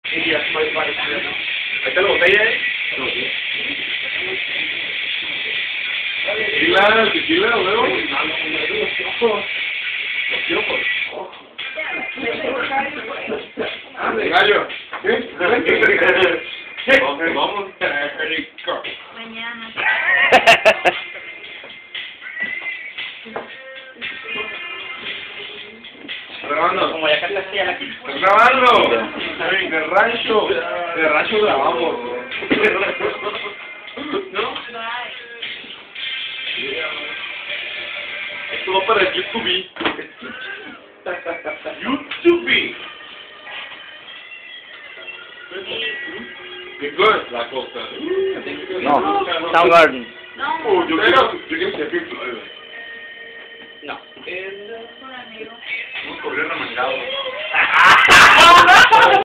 Sí, ya estoy parecido. Ahí está la botella, Tequila, tequila, luego. Los piojos. Gallo. Vamos a rico. Mañana. Grabando. Como ya cantaste ya la quinta. ¿Estás grabando? De rancho grabamos. ¿No? Esto va para YouTube. YouTube. ¿Qué cosa? La costa. No, Soundgarden. No, Yo quiero ser Pink Floyd. No. por amigo. Un corrido remangado.